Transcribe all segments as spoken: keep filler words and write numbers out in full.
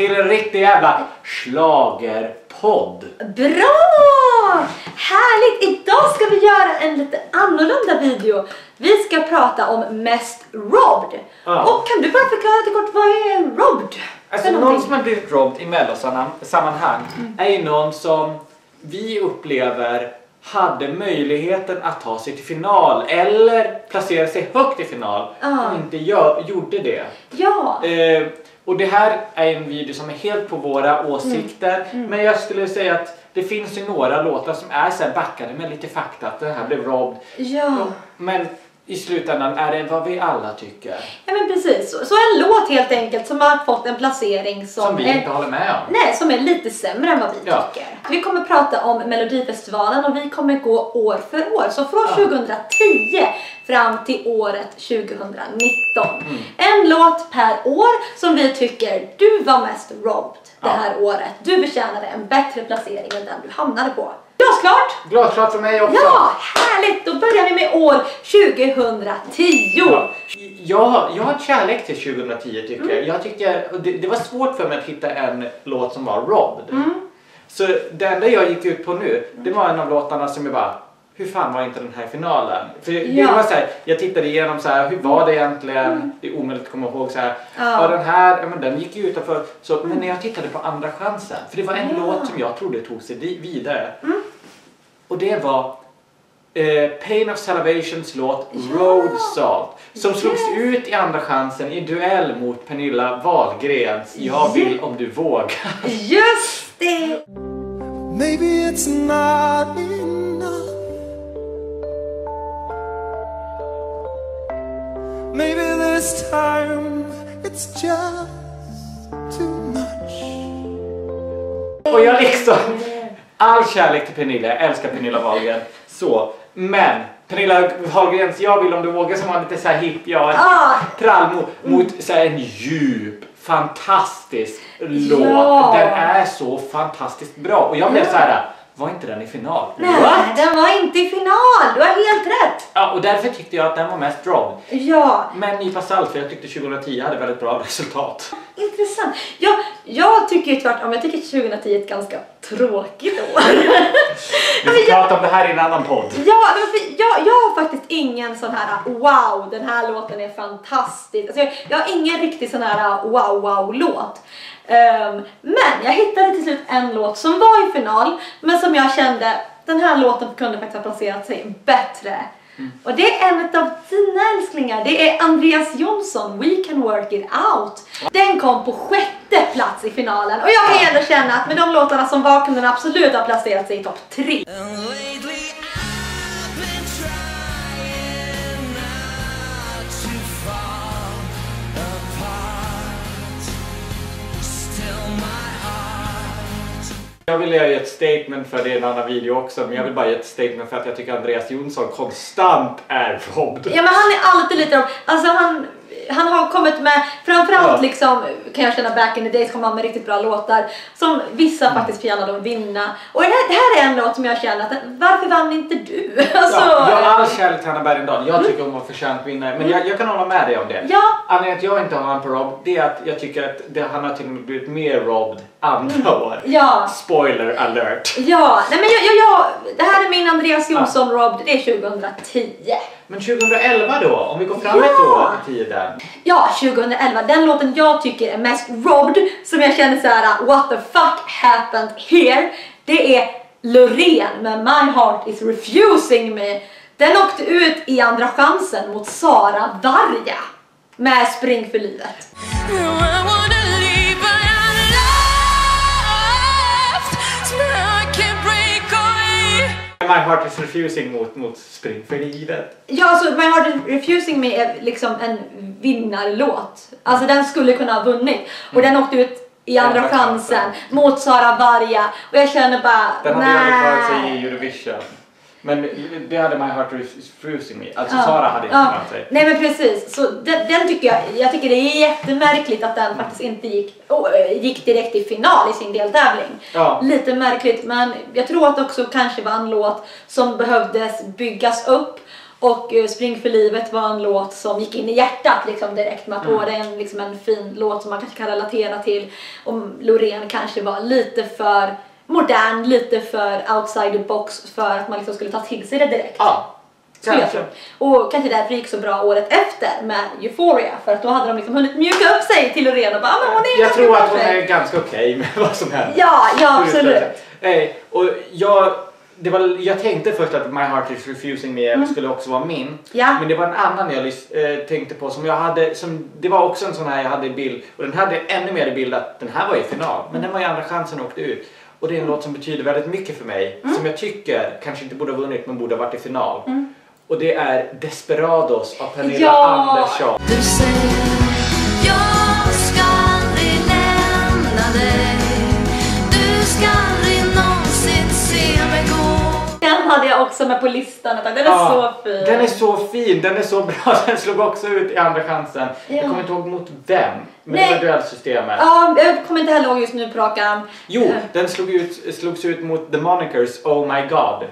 till en riktig jävla schlagerpodd. Bra! Härligt! Idag ska vi göra en lite annorlunda video. Vi ska prata om mest robbed. Ja. Och kan du bara förklara lite kort, vad är robbed? Alltså någon som har blivit robbed i mellosammanhang mm. är ju någon som vi upplever hade möjligheten att ta sig till final eller placera sig högt i final ah. och inte gör, gjorde det. Ja. Eh, och det här är en video som är helt på våra åsikter. Mm. Mm. Men jag skulle säga att det finns ju några låtar som är så här backade med lite fakta att det här blev robbed. Ja. Men i slutändan är det vad vi alla tycker. Ja men precis. Så, så en låt helt enkelt som har fått en placering som, som vi är, inte håller med om. Nej, som är lite sämre än vad vi ja. tycker. Vi kommer prata om Melodifestivalen och vi kommer gå år för år. Så från ja. tjugohundratio fram till året tjugohundranitton. Mm. En låt per år som vi tycker du var mest robbed det här ja. året. Du förtjänade en bättre placering än den du hamnade på. Glasklart! Glasklart för mig också. Ja, härligt! Då börjar vi med år tjugohundratio. Ja. Jag, jag har kärlek till tjugohundratio tycker mm. jag. Jag tycker, det, det var svårt för mig att hitta en låt som var robbed. Mm. Så det enda jag gick ut på nu, det var en av låtarna som jag bara, hur fan var inte den här finalen? För ja. det var så här, jag tittade igenom så här, hur var det egentligen? Mm. Det är omöjligt att komma ihåg så här. Ja, ja den här, ja, men den gick ju utanför. Så, mm. men när jag tittade på andra chansen, för det var en ja. låt som jag trodde tog sig vidare. Mm. Och det var eh, Pain of Salivations låt ja. Road Salt. Som yes. slogs ut i andra chansen i duell mot Pernilla Wahlgrens Jag vill om du vågar. Just det! Maybe it's not enough. Maybe this time it's just too much. Och jag liksom all kärlek till Pernilla, jag älskar Pernilla Wahlgren. Så, men Pernilla Wahlgrens Jag vill om du vågar som var lite så här hipp, ja, ah. trallmo mot så här en djup, fantastisk låt. Ja. Den är så fantastiskt bra. Och jag blev så här, var inte den i final? Nej, What? den var inte i final. Du har helt rätt. Ja, och därför tyckte jag att den var mest robbed. Ja. Men nypa salt, för jag tyckte tjugohundratio hade väldigt bra resultat. Intressant. Ja, jag tycker ju tvärtom. Jag tycker tjugohundratio är ett ganska tråkigt år. Vi ska prata om det här i en annan podd. Ja, jag, jag har faktiskt ingen sån här wow, den här låten är fantastisk. Alltså jag, jag har ingen riktig sån här wow wow låt. Um, men jag hittade till slut en låt som var i final, men som jag kände den här låten kunde faktiskt ha placerat sig bättre. Mm. Och det är en av dina älsklingar. Det är Andreas Jonsson, We Can Work It Out. Den kom på sjätte plats i finalen. Och jag kan ändå känna att med de låtarna som var kunde den absolut ha placerat sig i topp tre. Jag vill göra ett statement för det är en annan video också, men jag vill bara ge ett statement för att jag tycker Andreas Jonsson konstant är robbed. Ja, men han är alltid lite robbed. Alltså han, han har kommit med, framförallt ja. liksom, kan jag känna back in the days, kommer han med riktigt bra låtar som vissa mm. faktiskt förtjänade att vinna. Och det här, det här är en låt som jag känner att, varför vann inte du? Alltså, ja, jag har all kärlek till Hanna Bergendahl. Jag tycker hon var förtjänt vinnare, men mm. jag, jag kan hålla med dig om det. Ja. Anledningen att jag inte har honom på robbed, det är att jag tycker att det, han har till och med blivit mer robbed andra mm. år. Ja. Spoiler alert. Ja, nej men jag, jag, jag, det här är min Andreas Jonsson ja. robbed, det är tjugohundratio. Men tjugohundraelva då, om vi går fram ja. ett år i tiden. Ja, tjugohundraelva, den låten jag tycker är mest robbed, som jag känner så här: what the fuck happened here? Det är Loreen med My Heart Is Refusing Me. Den åkte ut i andra chansen mot Sara Varga med Spring för livet. My Heart Is Refusing mot, mot Spring för livet. Ja, alltså My Heart Is Refusing Me är liksom en vinnarlåt. Alltså den skulle kunna ha vunnit. Mm. Och den åkte ut i andra chansen, chansen mot Sara Varga. Och jag känner bara, den hade aldrig klarat sig i Eurovision. Men det hade My Heart Is Refusing Me. Alltså ja. Sara hade inte ja. klarat sig. Nej men precis. Så den, den tycker jag, jag tycker det är jättemärkligt att den faktiskt inte gick, oh, gick direkt i final i sin deltävling. Ja. Lite märkligt, men jag tror att det också kanske var en låt som behövdes byggas upp. Och uh, Spring för livet var en låt som gick in i hjärtat liksom direkt med att mm. det är en, liksom en fin låt som man kanske kan relatera till. Och Loreen kanske var lite för modern, lite för outside the box för att man liksom skulle ta till sig det direkt. Ja. Kanske. Och kanske därför gick så bra året efter med Euphoria. För att då hade de liksom hunnit mjuka upp sig till Loreen och bara, men hon är jag tror att hon sig. är ganska okej okay med vad som händer. Ja, ja absolut. Nej, och jag, det var, jag tänkte först att My Heart Is Refusing Me mm. skulle också vara min. Ja. Men det var en annan jag äh, tänkte på som jag hade, som, det var också en sån här jag hade i bild. Och den hade ännu mer i bild att den här var i final. Men den var i andra chansen och åkte ut. Och det är en mm. låt som betyder väldigt mycket för mig. Mm. Som jag tycker kanske inte borde ha vunnit men borde ha varit i final. Mm. Och det är Desperados av Pernilla ja. Andersson. Du säger, jag ska aldrig lämna dig. Du ska aldrig någonsin se mig gå. Den hade jag också med på listan. Den är ja, så fin. Den är så fin, den är så bra. Den slog också ut i andra chansen. Ja. Jag kommer inte ihåg mot vem. Men Nej. det var duellsystemet. Ja, jag kommer inte heller ihåg just nu på rakan. Jo, uh. den slog ut, slogs ut mot The Monikers Oh My God.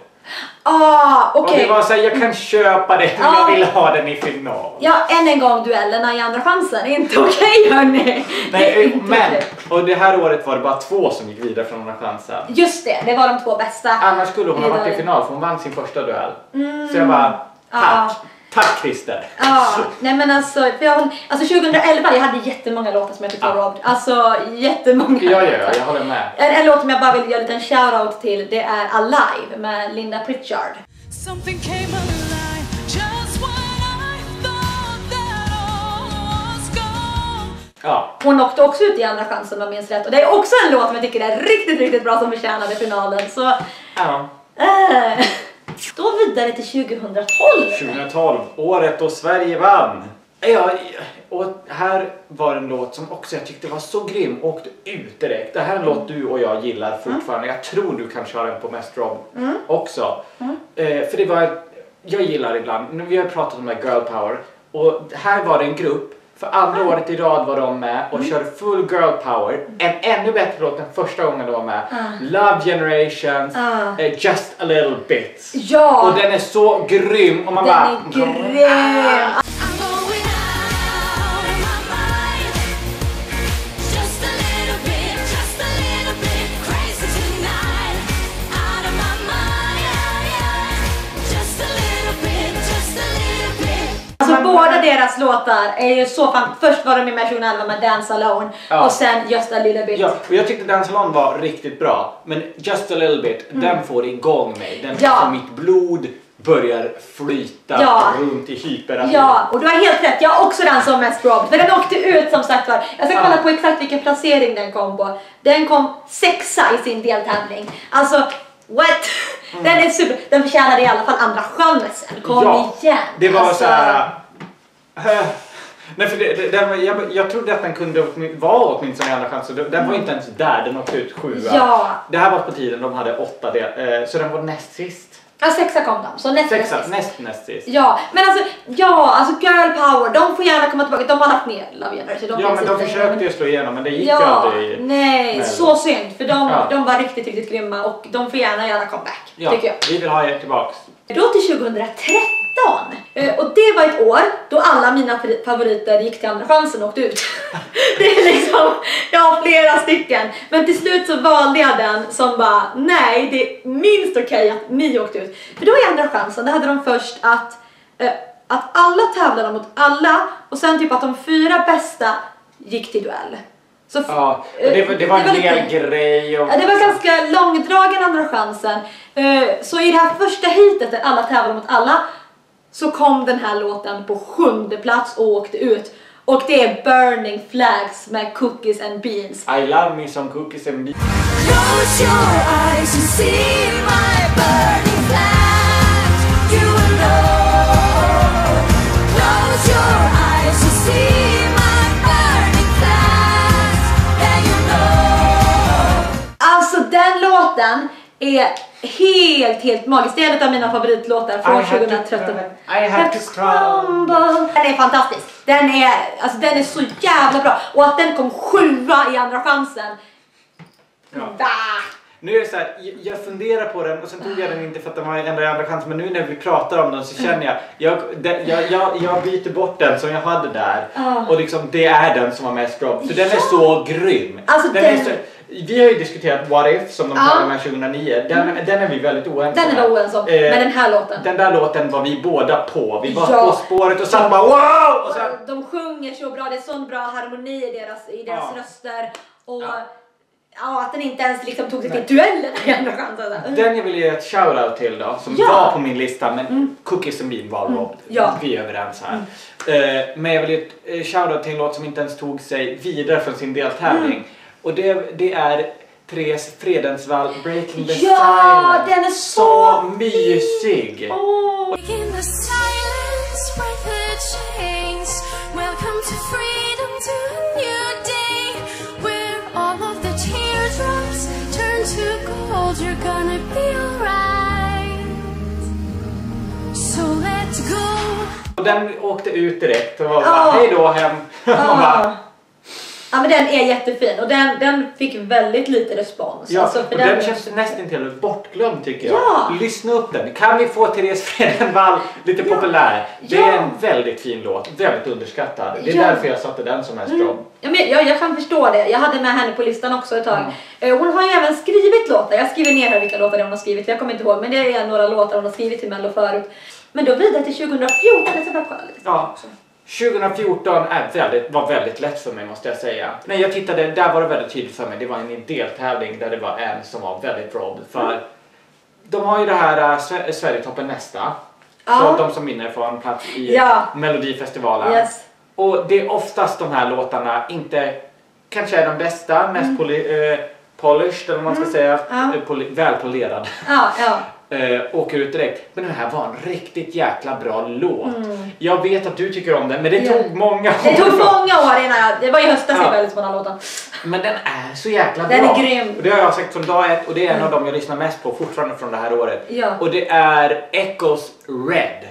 Ah, okej. Okay. Och det var så här, jag kan köpa det men ah. jag vill ha den i final. Ja, än en gång duellerna i andra chansen. Inte okej okay, hörni. Nej, men okay. Och det här året var det bara två som gick vidare från andra chansen. Just det, det var de två bästa. Annars skulle hon ha varit i final för hon vann sin första duell. Mm. Så jag bara, tack. Ah. Tack Christer. Ja, nej men alltså, för jag, alltså tjugohundraelva, jag hade jättemånga låtar som jag tyckte var ja. robbed. Alltså jättemånga. Ja, ja, ja, jag håller med. En, en låt som jag bara vill göra en liten shoutout till, det är Alive med Linda Pritchard. Something came alive just when I thought that all was gone. Ja. Hon åkte också ut i andra chansen om jag minns rätt. Och det är också en låt som jag tycker är riktigt, riktigt bra som förtjänade finalen. Så, ja. Äh. Då vidare till tjugohundratolv. tjugohundratolv, året då Sverige vann. Ja, och här var en låt som också jag tyckte var så grym. Åkte ut direkt. Det här är en låt du och jag gillar fortfarande. Mm. Jag tror du kan köra den på Mest Rob mm. också. Mm. Eh, för det var, jag gillar ibland, vi har pratat om det Girl Power. Och här var det en grupp. För andra mm. året i rad var de med och mm. körde full girl power. En ännu bättre låt än första gången de var med. Mm. Love Generations, uh. uh, Just a Little Bit. Ja! Och den är så grym. Och man den bara, är grym! Ah. Alltså båda deras låtar är ju så fan. Först var de med tjugohundraelva med Dance Alone ja. Och sen Just a Little Bit. Ja, och jag tyckte Dance Alone var riktigt bra. Men Just a Little Bit, mm. den får igång mig. Den ja. får mitt blod börjar flyta ja. runt i hyper. Ja, och du har helt rätt. Jag har också den som Mest Robbed. För den åkte ut som sagt var. Jag ska kolla ja. på exakt vilken placering den kom på. Den kom sexa i sin deltävling. Alltså, what? Mm. Den är super. Den förtjänade i alla fall andra chansen. Kom ja. igen. Det var alltså... så här. Uh, nej, för det, det, den, jag, jag trodde att den kunde vara åtminstone i andra chanser. Den mm. var inte ens där, den åkte ut sjua. Ja. Det här var på tiden, de hade åtta del, uh, så den var näst sist. Ja, sexa kom de, så näst, sexa, näst sist. Näst, näst sist. Ja, men alltså, ja, alltså girl power, de får gärna komma tillbaka. De har lagt ner Love Generation. De ja, men de försökte ju slå igenom, men det gick ja, aldrig. Nej, men... så synd. För de, ja. de var riktigt, riktigt grymma och de får gärna göra comeback, ja, tycker jag. Vi vill ha er tillbaks. Då till tjugohundratretton. Och det var ett år då alla mina favoriter gick till andra chansen och åkte ut. Det är liksom, jag har flera stycken. Men till slut så valde jag den som bara, nej det är minst okej okay att ni åkte ut. För då i andra chansen, då hade de först att, äh, att alla tävlade mot alla. Och sen typ att de fyra bästa gick till duell. Så, ja, det var, det var en del grej. Och... Ja, det var ganska långdragen andra chansen. Så i det här första heatet där alla tävlade mot alla så kom den här låten på sjunde plats och åkte ut. Och det är Burning Flags med Cookies and Beans. I love me some cookies and beans. Close your eyes and see my burning flags. You will know. Close your eyes and see my burning flags. Then you know. Alltså den låten är helt, helt magisk. Det är en av mina favoritlåtar från tjugohundratretton. I have to crumble. Den är fantastisk. Den är, alltså, den är så jävla bra. Och att den kom sjua i andra chansen. Ja. Bah. Nu är det så här, jag- jag funderar på den och sen tog jag den inte för att den var en enda andra chans. Men nu när vi pratar om den så känner jag, jag, det, jag, jag, jag byter bort den som jag hade där. Ah. Och liksom det är den som var mest robbed. För den Ja. är så grym. Alltså, den den- Är så, vi har ju diskuterat What If som de Ja. talade med tjugohundraniio. Den, den är vi väldigt oense Den är med. vi oense om. Eh, Men den här låten. Den där låten var vi båda på. Vi var Ja. på spåret och sen bara wow! Och sen, De sjunger så bra, det är sån bra harmoni i deras, i deras Ja. röster. Och Ja. ja, att den inte ens liksom tog sig Nej. till duellen i andra chansen. den jag vill ge ett shoutout till då, som Ja. var på min lista, men Cookies and Bean var robbed. Ja. Vi är överens här. Eh, men jag vill ge ett eh, shoutout till en låt som inte ens tog sig vidare från sin deltävling. Och det, det är Therese Fredensvall, Breaking the Ja, Silence. den är så mysig! Åh. In the silence, break the chains. Welcome to freedom, to a new day, where all of the teardrops turn to gold. You're gonna be alright. So let's go. Och den åkte ut direkt och var bara, Ja. hej då hem. Man bara, Ja. Ja, men den är jättefin och den, den fick väldigt lite respons. ja, Alltså, och för den, känns nästan till bortglömd tycker jag. Ja. Lyssna upp den. Kan vi få Therese Fredensvall lite Ja. populär? Det Ja. är en väldigt fin låt, väldigt underskattad. Det är Ja. därför jag satte den som mest Mm. jobb. Ja, men jag, jag kan förstå det. Jag hade med henne på listan också ett tag. Mm. Eh, Hon har ju även skrivit låtar. Jag skriver ner här vilka låtar hon har skrivit. Jag kommer inte ihåg, men det är några låtar hon har skrivit till Mello förut. Men då vidare till tjugofjorton. Jag ska bara kolla lite. Ja. tjugofjorton är väldigt, var väldigt lätt för mig måste jag säga. När jag tittade, där var det väldigt tydligt för mig. Det var en deltävling där det var en som var väldigt robbed. För Mm. de har ju det här äh, Sve- Sverigetoppen nästa. Ja. Så de som vinner får en plats i Ja. Melodifestivalen. Yes. Och det är oftast de här låtarna inte kanske är de bästa, mest poli, eh, polished eller vad man ska säga. Ja. Eh, poli, välpolerad. Ja, ja. Eh, åker ut direkt. Men den här var en riktigt jäkla bra låt. Mm. Jag vet att du tycker om den, men det Ja. tog många Det tog år. många år innan jag... Det var i höstas Ja. jag började på den här låten. Men den är så jäkla Den bra. är grym. Och det har jag sagt från dag ett och det är en Mm. av dem jag lyssnar mest på fortfarande från det här året. Ja. Och det är Echoes Red.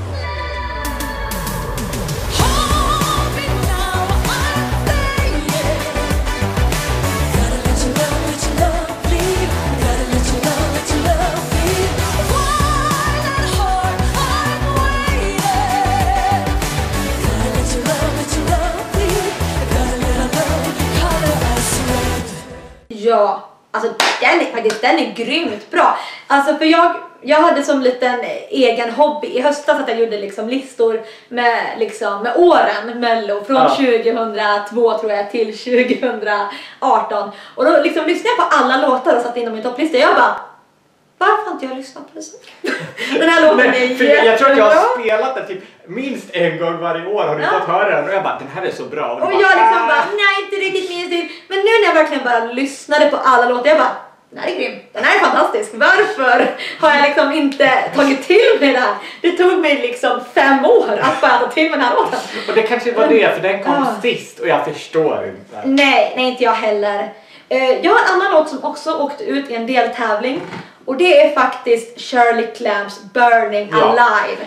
Hold me now, I'm fading. Gotta let your love, let your love bleed. Gotta let your love, let your love bleed. Why that heart? I'm waiting. Gotta let your love, let your love bleed. Gotta let our love color us red. Ja, alltså den är faktiskt den är grymt bra. Alltså för jag jag hade som liten egen hobby i höstas att jag gjorde liksom listor med liksom med åren Mello från Ja. tjugohundratvå tror jag till tjugohundraarton och då liksom lyssnade jag på alla låtar och satte in dem i topplista. Jag bara varför har inte jag lyssnat på det så? Den här låten är Men, för jag, jag tror att jag jättebra. har spelat den typ minst en gång varje år har du Ja. fått höra den och jag bara den här är så bra. du Och bara, jag liksom "Ah." bara, nej inte riktigt min stil. Men nu när jag verkligen bara lyssnade på alla låtar, jag bara, den här är grym, den här är fantastisk. Varför har jag liksom inte tagit till mig det här? Det tog mig liksom fem år att bara ta till mig den här låten. Och det kanske var det för den kom Ja. sist och jag förstår inte. Nej, nej inte jag heller. Eh, Jag har en annan låt som också åkte ut i en deltävling. Och det är faktiskt Shirley Clamps Burning Ja. Alive.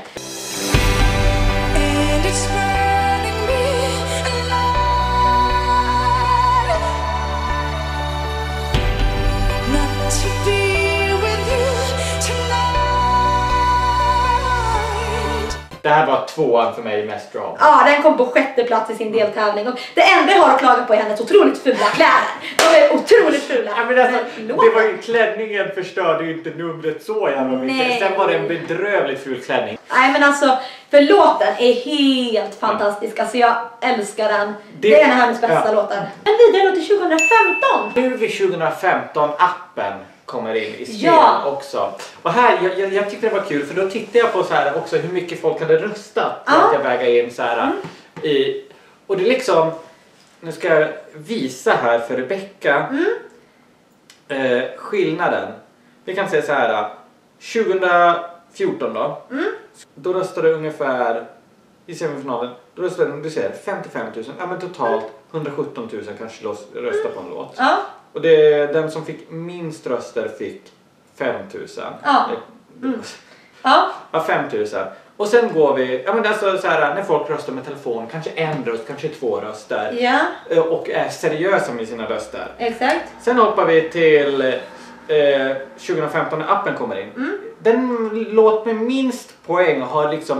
And it's burning me alive. Not to be with you tonight. Det här var tvåan för mig mest bra. Ja, den kom på sjätte plats i sin deltävling. Och det enda jag har att klaga på är hennes otroligt fula kläder. De är otroligt fula. Ja, men alltså, Men det låten- var ju, klänningen förstörde ju inte numret så jävla mycket. Nej. Sen var det en bedrövligt ful klänning. Nej men alltså, för låten är helt fantastisk. Alltså jag älskar den. Det, Det- är en av hennes bästa ja. låtar. Men vidare då till tjugofemton. Nu vid tjugofemton appen kommer in i spel Ja. också. Och här, jag, jag, jag tyckte det var kul för då tittade jag på så här också hur mycket folk hade röstat. Så Ja. att jag väger in så här i, och det är liksom, nu ska jag visa här för Rebecca eh, skillnaden. Vi kan säga så här, tjugofjorton då, då röstade ungefär i semifinalen, då röstade du ser femtiofem tusen, ja men totalt hundrasjutton tusen kanske röstade på en låt. Ja. Och det, den som fick minst röster fick fem tusen. Ja. Ja. Ja, fem tusen. Och sen går vi, ja men alltså så här, när folk röstar med telefon, kanske en röst, kanske två röster. Ja, eh, Och är seriösa med sina röster. exakt. Sen hoppar vi till eh, tjugohundrafemton när appen kommer in. Mm. Den låt med minst poäng har liksom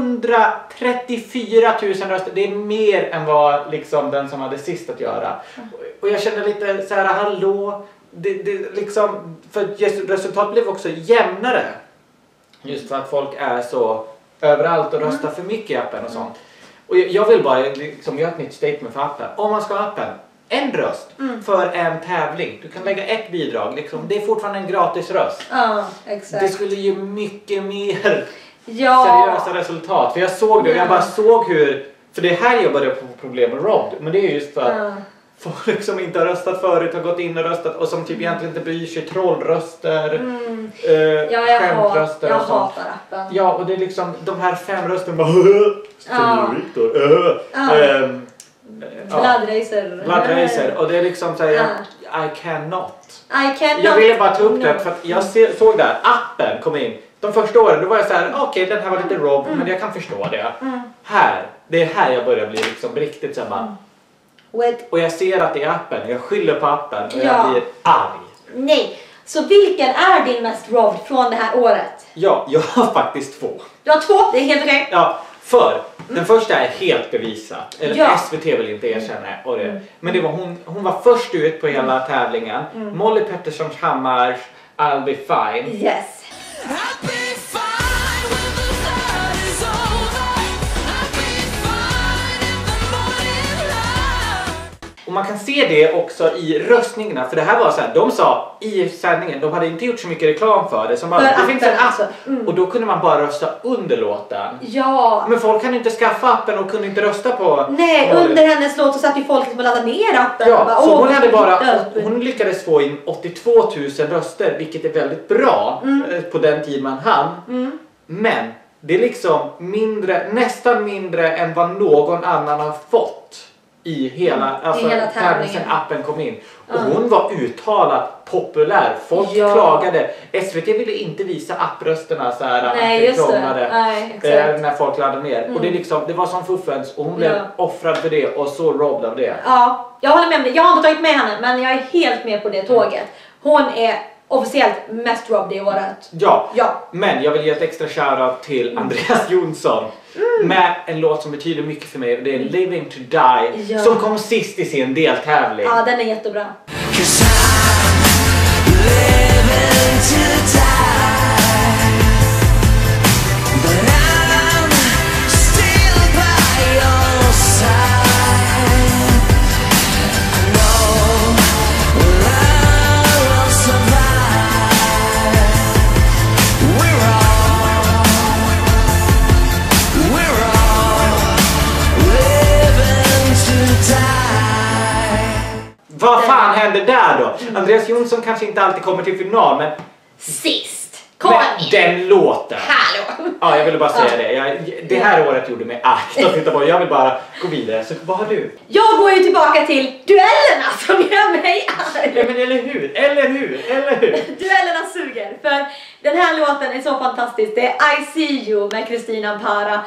hundratrettiofyra tusen röster. Det är mer än vad liksom den som hade sist att göra. Mm. Och jag känner lite så här, hallå, det, det liksom, för resultatet blev också jämnare. Just för att folk är så överallt och röstar mm. för mycket i appen och sånt. Och jag vill bara liksom göra ett nytt statement för appen. Om man ska ha appen, en röst mm. för en tävling. Du kan lägga ett bidrag. Liksom. Det är fortfarande en gratis röst. Ja, exakt. Det skulle ge mycket mer ja. seriösa resultat. För jag såg det och jag bara såg hur... För det är här jag började få problem med Robbed. Men det är just för att ja. folk som inte har röstat förut har gått in och röstat. Och som typ mm. egentligen inte bryr sig. Trollröster, mm. eh, ja, jag skämtröster jag och sånt. hatar appen. Ja, och det är liksom de här fem rösterna bara... Ja. Victor, uh, ja. um, Blood Racer. Blood Racer. Och det är liksom så här, uh. I cannot. I cannot. Jag ville bara ta upp det för att jag se, såg där, appen kom in. De första åren, då var jag så här, okej okay, den här var lite rob, mm. men jag kan förstå det. Mm. Här, det är här jag börjar bli liksom riktigt så här bara. Mm. Och jag ser att det är appen, jag skyller på appen och ja. jag blir arg. Nej, så vilken är din mest robbed från det här året? Ja, jag har faktiskt två. Du har två, det är helt okej. Ja, för mm. den första är helt bevisat. Eller ja. S V T vill inte erkänna. Och det. Mm. Men det var hon, hon var först ut på hela mm. tävlingen. Mm. Molly Petterssons Hammars I'll be fine. Yes. I'll be fine when the night is over. I'll be fine in the morning light. Och man kan se det också i röstningarna. För det här var så här, de sa i sändningen, de hade inte gjort så mycket reklam för det. Som bara, det finns en app. Alltså. Mm. Och då kunde man bara rösta under låten. Ja. Men folk kan inte skaffa appen och kunde inte rösta på. Nej, Molly. Under hennes låt så satt ju folk som laddade ner appen. Ja, bara, så hon, hade bara, hon lyckades få in åttiotvå tusen röster. Vilket är väldigt bra mm. på den tid man hann. Mm. Men det är liksom mindre, nästan mindre än vad någon annan har fått. I hela, mm, alltså, I hela tävlingen sen appen kom in. Och mm. hon var uttalat populär. Folk ja. klagade. S V T ville inte visa apprösterna så här. Nej, just det. Nej, eh, när folk laddade ner. Mm. Och det, liksom, det var som fuffens. Och hon blev ja. offrad för det. Och så robbed av det. Ja, jag håller med om det. Jag har inte tagit med henne. Men jag är helt med på det tåget. Hon är officiellt mest robbed i året. Ja. ja, men jag vill ge ett extra shoutout till mm. Andreas Jonsson. Mm. Med en låt som betyder mycket för mig. Det är Living to Die. Ja. Som kom sist i sin deltävling. Ja, den är jättebra. Vad fan händer där då? Mm. Andreas Jonsson kanske inte alltid kommer till final, men... Sist! Kom igen! Den låten! Hallå! Ja, jag ville bara säga det. Jag, det här året gjorde mig arg att titta på. Jag vill bara gå vidare. Så vad har du? Jag går ju tillbaka till duellerna som gör mig arg. Ja, men eller hur? Eller hur? Eller hur? Duellerna suger. För den här låten är så fantastisk. Det är I See You med Kristina Ampara.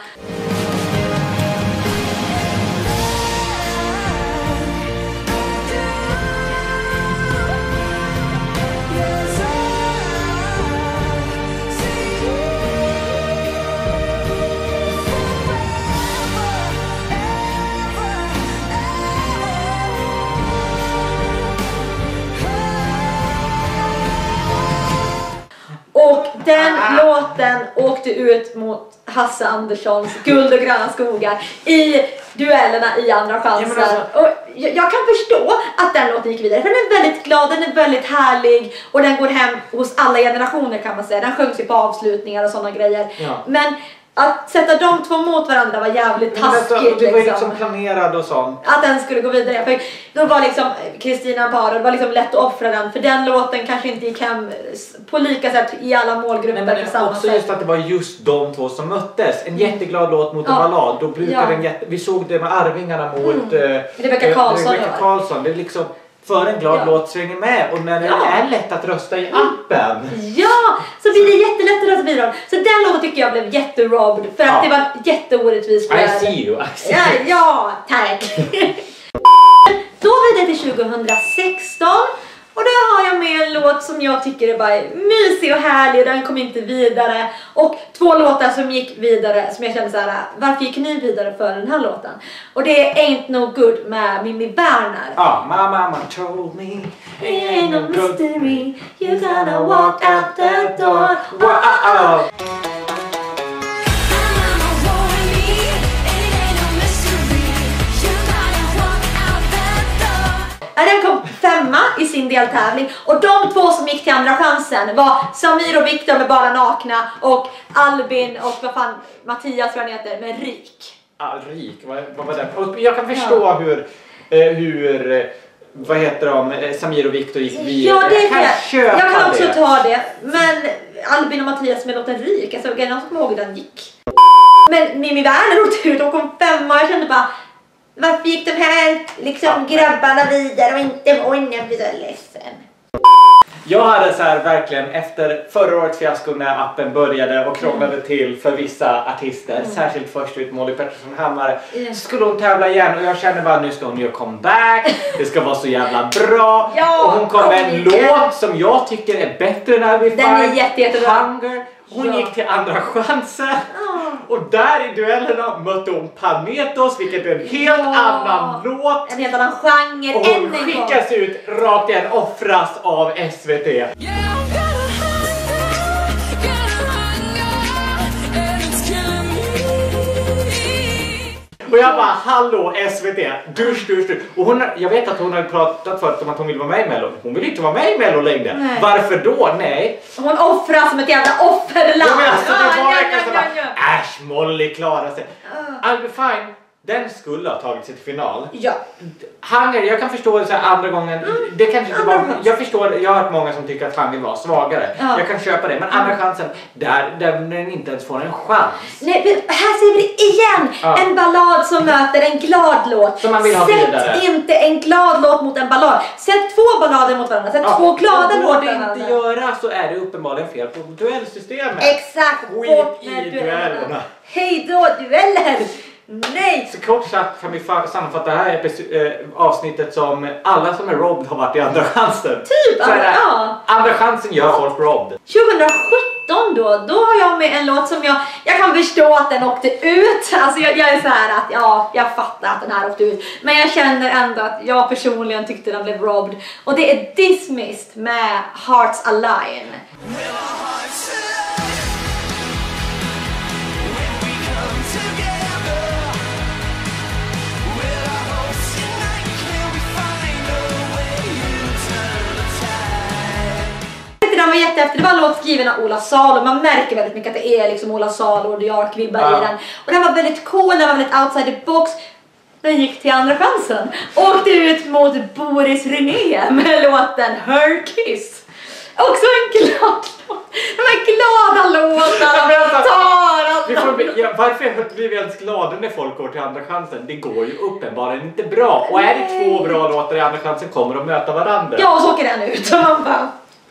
Och den ah. låten åkte ut mot Hasse Anderssons Guld och gröna skogar i duellerna i Andra chansen. Ja, alltså... och jag, jag kan förstå att den låten gick vidare. För den är väldigt glad, den är väldigt härlig. Och den går hem hos alla generationer kan man säga. Den sjöngs ju på avslutningar och sådana grejer. Ja. Men att sätta de två mot varandra var jävligt taskigt. Men det var ju liksom. liksom planerad och sånt. Att den skulle gå vidare. För då var liksom Kristina Ampara, det var liksom lätt att offra den. För den låten kanske inte gick hem på lika sätt i alla målgrupper. Men, men på samma också sätt. Just att det var just de två som möttes. En jätteglad låt mot en ja. ballad. Då brukar ja. den jätte... Vi såg det med Arvingarna mot mm. eh, Rebecca Karlsson. Rebecca Karlsson. Det är liksom... För en glad ja. låt svänger med och när det ja. är lätt att rösta i appen. Ja, så blir det jättelätt att rösta bidrag. Så den låten tycker jag blev jätterobbed för att ja. det var jätteorättvist. I see you, I see ja, ja, tack. Då var det till tjugohundrasexton Och där har jag med en låt som jag tycker är bara mysig och härlig. Den kom inte vidare. Och två låtar som gick vidare som jag kände så här: varför gick ni vidare för den här låten? Och det är Ain't No Good med Mimmi Werner. Ja, my mama told me Ain't no mystery, you gotta walk out the door. Wow. Den kom femma i sin deltävling och de två som gick till andra chansen var Samir och Viktor med Bara nakna och Albin och vad fan Mattias vad han heter med Rik. Ja, Rik, vad, vad var det? Och jag kan förstå ja. hur, eh, hur eh, vad heter de, eh, Samir och Viktor gick vidare. Ja, det jag kan jag. köpa Jag kan också det. ta det, men Albin och Mattias med låten Rik, alltså jag kan komma ihåg hur den gick. Men Mimmi Werner åkte ut och kom femma och jag kände bara, varför gick de här liksom ja. grabbarna vidare och inte hon? Jag blir så ledsen. Jag hade så här verkligen efter förra årets fiasko när appen började och krånglade mm. till för vissa artister, mm. särskilt först ut Molly Pettersson Hammare, mm. så skulle hon tävla igen och jag kände bara nu ska hon göra comeback, det ska vara så jävla bra ja, och hon kom med en låt som jag tycker är bättre än I'll Be Fine. Den är jätte, jättebra. Hunger. Hon ja. gick till andra chansen oh. och där i duellerna mötte hon Panetos, vilket är en helt ja. annan låt. En helt annan genre. Och hon skickas ut rakt igen, offras av S V T. Och jag bara, hallå S V T, dusch, dusch, dusch. Och hon, jag vet att hon har pratat förut om att hon vill vara med i Mello. Hon vill inte vara med i Mello längre. Nej. Varför då? Nej. Hon offrar som ett jävla offerland. Ja, alltså, det var ja, verkligen ja, så ja, bara, äsch, Molly klarar sig. Uh. I'll Be Fine, den skulle ha tagit sig till final. Ja. Hunger, jag kan förstå det så här andra gången. Mm. Det kanske inte var, jag förstår, jag har hört många som tycker att Hunger var svagare. Ja. Jag kan köpa det, men andra chansen, där, där den inte ens får en chans. Nej, men här ser vi det igen. Ja. En ballad som möter en glad låt. Som man vill ha vidare. Sätt inte en glad låt mot en ballad. Sätt två ballader mot varandra. Sätt ja. två glada låtar mot varandra. Om det inte göra så är det uppenbarligen fel på duellsystemet. Exakt. Skit i duellerna. Hej då, dueller. Nej! Så kort sagt kan vi sammanfatta det här äh, avsnittet som alla som är robbed har varit i andra chansen. Typ, så andra, ja. andra chansen gör folk robbed. tjugohundrasjutton då, då har jag med en låt som jag, jag kan förstå att den åkte ut. Alltså jag, jag är så här att, ja, jag fattar att den här åkte ut. Men jag känner ändå att jag personligen tyckte den blev robbed. Och det är Dismissed med Hearts Align. Den var jättehäftig. Det var en låt skriven av Ola Salo. Man märker väldigt mycket att det är liksom Ola Salo och The Ark-vibbar ja. i den. Och den var väldigt cool, den var väldigt outside the box. Den gick till andra chansen. Åkte ut mot Boris René med låten Her Kiss. Också en glad låt. De här glada låtarna. Vi får bli, ja, varför blir vi ens glada när folk går till andra chansen? Det går ju uppenbarligen inte bra. Och är det två bra låtar i andra chansen kommer de möta varandra. Ja, och så åker den ut. Och man bara...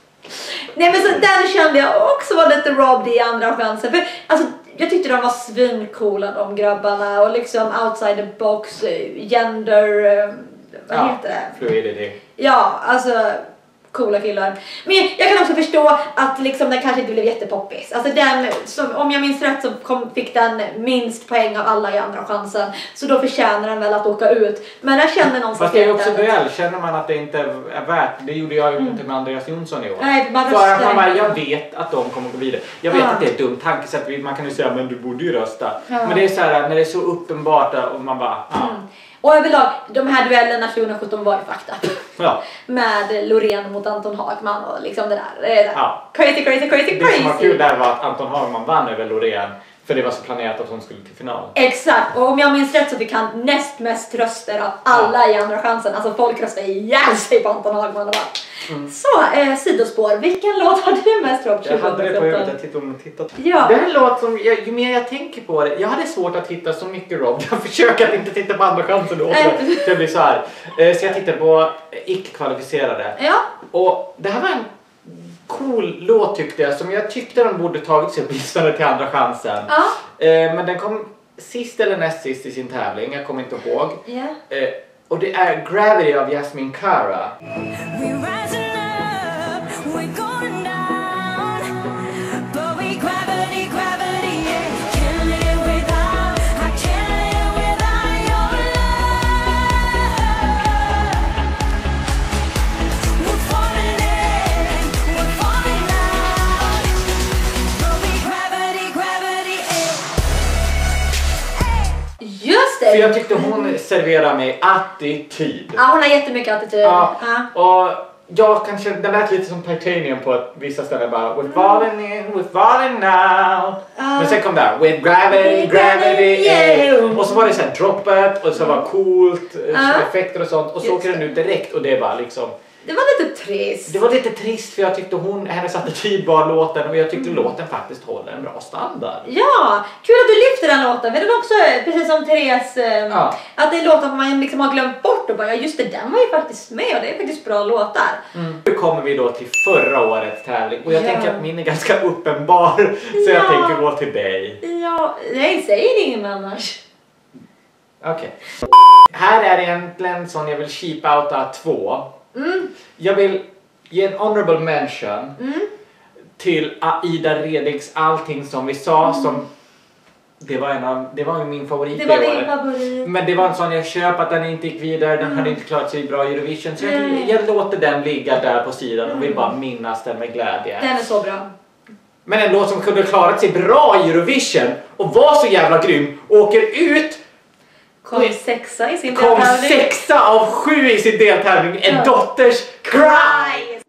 Nej, men så den kände jag också var lite robbed i andra chansen. För alltså, jag tyckte de var svincoola de grabbarna. Och liksom outside the box, gender... Vad ja, heter det? Fluidity. Ja, alltså... Coola killar. Men jag kan också förstå att liksom den kanske inte blev jättepoppis. Alltså den, som, om jag minns rätt så kom, fick den minst poäng av alla i andra chansen. Så då förtjänar den väl att åka ut. Men jag känner någonstans... Fast det är också väl, känner man att det inte är värt. Det gjorde jag ju mm. inte med Andreas Jonsson i år. Nej, man För att man bara, jag vet att de kommer gå vidare. Jag vet ja. att det är ett dumt tankesätt. Man kan ju säga, men du borde ju rösta. Ja. Men det är så här, när det är så uppenbart och man bara... Ja. Mm. Och överlag, de här duellerna tjugohundrasjutton var ju fucked up. Ja. Med Loreen mot Anton Hagman och liksom det där. Det där. Ja. Crazy, crazy, crazy, det crazy. Det som var kul där var att Anton Hagman vann över Loreen. För det var så planerat att hon skulle till final. Exakt, och om jag minns rätt så fick han näst mest röster av alla ja. i andra chansen. Alltså folk röstade ihjäl sig på Anton Hagman och bara. Mm. Så, eh, sidospår. Vilken låt har du mest rock? Jag hade det på huvudet, jag tittade om och tittat. Ja. Det är en låt som, jag, ju mer jag tänker på det, jag hade svårt att hitta så mycket rock. Jag försöker att inte titta på andra chansen då. Så jag blir så här. Eh, så jag tittade på icke-kvalificerade. Ja. Och det här var en cool låt tyckte jag, som jag tyckte de borde tagit sig åtminstone till andra chansen. Ja. Eh, men den kom sist eller näst sist i sin tävling, jag kommer inte ihåg. Yeah. Eh, och det är Gravity av Jasmine Cara. We rise just det. För jag tyckte hon serverade mig attityd. Ja, hon har jättemycket attityd. Ja, Ja. och jag kanske, det lät lite som Titanium på vissa ställen bara we're falling in, we're falling now. Men sen kom det with gravity, gravity, yeah. Och så var det så här droppet och så var coolt, Ja. effekter och sånt. Och så åker den ut direkt och det är bara liksom. Det var lite trist. Det var lite trist för jag tyckte hon, hennes attityd var låten och jag tyckte låten faktiskt håller en bra standard. Ja, kul att du lyfter den låten. För den också, precis som Therese, eh, Ja. att det är låtar man liksom har glömt bort och bara, ja just det, den var ju faktiskt med och det är faktiskt bra låtar. Mm. Nu kommer vi då till förra årets tävling och jag Ja. tänker att min är ganska uppenbar så jag Ja. tänker gå till dig. Ja, nej, säg det ingen annars. Okej. Här är egentligen som jag vill cheap-outa två. Mm. Jag vill ge en honorable mention Mm. till Aida Redigs Allting som vi sa som det var en av, det var ju min favorit Det var i din året. favorit. Men det var en sån jag köp att den inte gick vidare, den hade inte klarat sig bra i Eurovision så jag, Nej. jag låter den ligga där på sidan och vill bara minnas den med glädje. Den är så bra. Men en låt som kunde klarat sig bra i Eurovision och var så jävla grym åker ut, Kom sexa i sin kom deltävling. sexa av sju i sin deltävling, En Ja. dotters cry! Cry.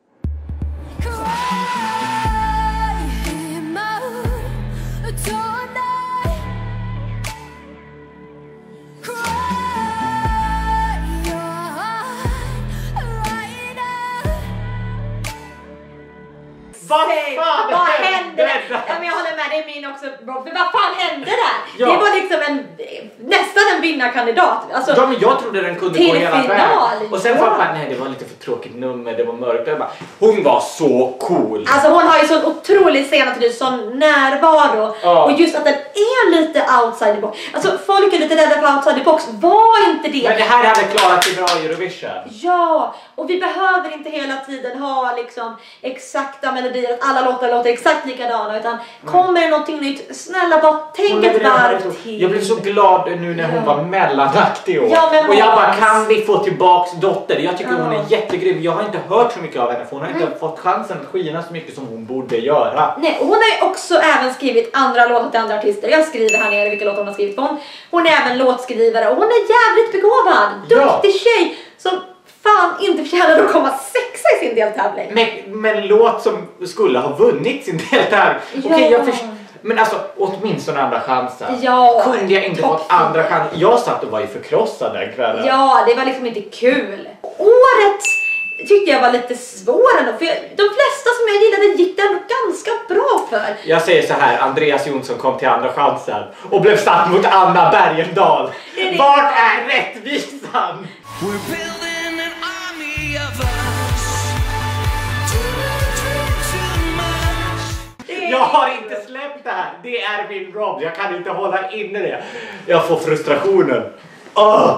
Vad Säg, fan vad hände hände där? där? Ja, men jag håller med, det är min också. Rob. För vad fan hände där? Ja. Det var liksom en, nästan en vinnarkandidat. Alltså, Ja, men jag trodde den kunde till gå hela final, vägen. Och sen ja. var det bara, nej det var lite för tråkigt nummer, det var mörkt. Jag bara, hon var så cool. Alltså hon har ju sån otrolig senattityd, sån närvaro. Ja. Och just att den är lite outside the box. Alltså folk är lite rädda för outside the box. Var inte det. Men det här hade klarat sig bra i Eurovision. Ja, och vi behöver inte hela tiden ha liksom exakta melodier, att alla låtar låter exakt likadana, utan kommer det någonting nytt, snälla bara Hon tänk ett levererade varv så- till. Jag blev så glad nu när hon Ja. var mellanaktig i år. Ja, men och jag bara, Måns. kan vi få tillbaks Dotter? Jag tycker Ja. hon är jättegrym. Jag har inte hört så mycket av henne för hon har inte Nej. fått chansen att skina så mycket som hon borde göra. Nej, och hon har ju också även skrivit andra låtar till andra artister. Jag skriver här nere vilka låtar hon har skrivit. Hon, hon är även låtskrivare och hon är jävligt begåvad. Ja. Duktig tjej som fan inte förtjänade att komma sexa i sin deltävling. Men, men låt som skulle ha vunnit sin deltävling. Ja. Okej, jag förstår. Men alltså åtminstone andra chansen. Ja, Kunde jag inte topp fått andra fyra. chansen? Jag satt och var ju förkrossad den kvällen. Ja, det var liksom inte kul. Året tyckte jag var lite svår ändå, för jag, de flesta som jag gillade gick det ändå ganska bra för. Jag säger så här, Andreas Jonsson kom till andra chansen och blev satt mot Anna Bergendahl. Det är det. Vart är rättvisan? We're building an army of us. Too, too, too much. Det är- Jag har inte släppt det här. Det är min Rob. Jag kan inte hålla inne det. Jag får frustrationen. Åh!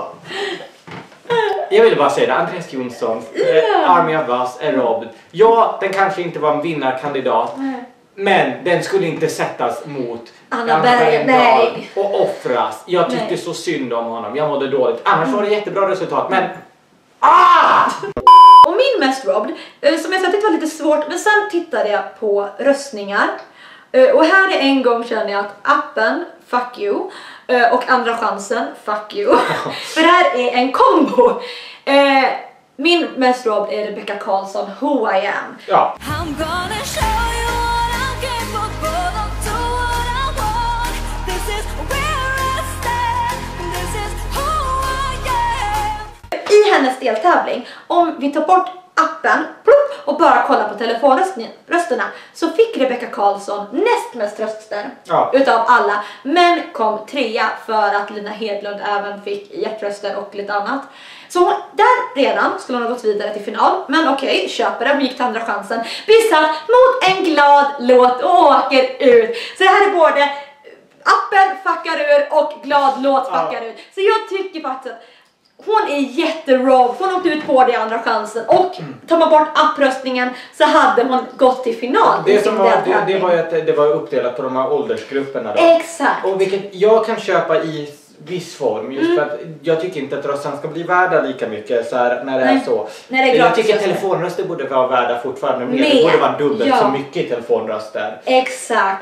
Jag ville bara säga det. Andreas Jonsson, eh, Army of Us är Rob. Ja, den kanske inte var en vinnarkandidat. Nej. Men den skulle inte sättas mot Anna Berg- nej. och offras. Jag tyckte Nej. så synd om honom. Jag mådde dåligt. Annars var det jättebra resultat. Men... Ah! Och min mest robbed, eh, som jag sa tyckte var lite svårt, men sen tittade jag på röstningar. Eh, Och här är en gång känner jag att appen, fuck you, eh, och andra chansen, fuck you. För det här är en kombo. Eh, Min mest robbed är Rebecca Karlsson, Who I Am. Ja. I'm gonna show you what I'm capable of, do what I want. This is where I stand, this is who I am. I hennes deltävling, om vi tar bort appen plupp, och bara kollar på telefonrösterna, så fick Rebecca Karlsson näst mest röster Ja. utav alla, men kom trea för att Lina Hedlund även fick hjärtröster och lite annat. Så hon, där redan skulle hon ha gått vidare till final, men okej, köper det, hon gick till andra chansen, blir satt mot en glad låt och åker ut. Så det här är både appen fuckar ur och glad låt fuckar Ja. ut. Så jag tycker faktiskt att hon är jätterob, hon åkte ut på det i andra chansen, och tar man bort appröstningen så hade hon gått till final i Det, sin som var, det, deltävling. det var ju att det var uppdelat på de här åldersgrupperna då. Exakt. Och vilket jag kan köpa i viss form just Mm. för att jag tycker inte att rösten ska bli värda lika mycket så här, när det Nej, är så. när det är jag gratis tycker röster. telefonröster borde vara värda fortfarande mer. Mer, Det borde vara dubbelt ja. så mycket i telefonröster. Exakt. Eh,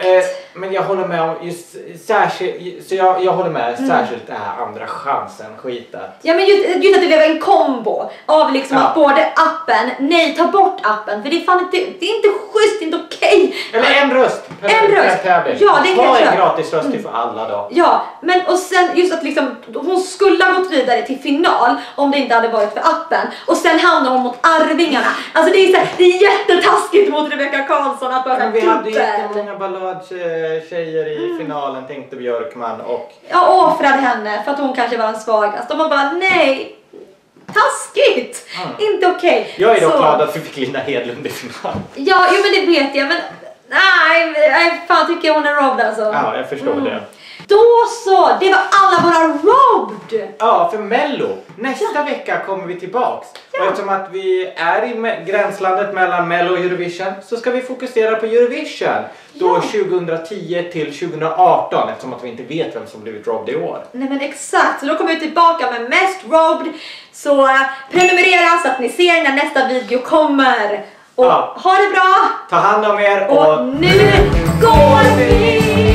Men jag håller med om just särskilt, så jag, jag håller med mm. särskilt det här andra chansen skitet. Ja, men just, just att det blev en kombo av liksom ja. att både appen, nej ta bort appen för det är fan inte, det är inte schysst, det är inte okej. Okay. Eller en röst. En per, röst. Per ja, det kan jag en gratis röst mm. för alla då. Ja, men och sen just att liksom hon skulle ha gått vidare till final om det inte hade varit för appen och sen hamnar hon mot Arvingarna. Alltså det är så här, det är jättetaskigt mot Rebecca Karlsson att bara men vi hade jättemånga balladtjejer i mm. finalen tänkte Björkman och jag offrade henne för att hon kanske var den svagaste och man bara nej, taskigt, mm. inte okej. Okay. Jag är dock glad att vi fick Linda Hedlund i final. Ja, jo, men det vet jag, men nej, nej fan tycker jag hon är robbed alltså. Ja, jag förstår mm. det. Då så, det var alla våra robbed. Ja, för Mello. Nästa ja. vecka kommer vi tillbaks. Ja. Och eftersom att vi är i gränslandet mellan Mello och Eurovision så ska vi fokusera på Eurovision. Då ja. tjugohundratio till tjugohundraarton eftersom att vi inte vet vem som blivit robbed i år. Nej men exakt, så då kommer vi tillbaka med mest robbed. Så uh, prenumerera så att ni ser när nästa video kommer. Och ja. ha det bra. Ta hand om er. Och, och nu går vi.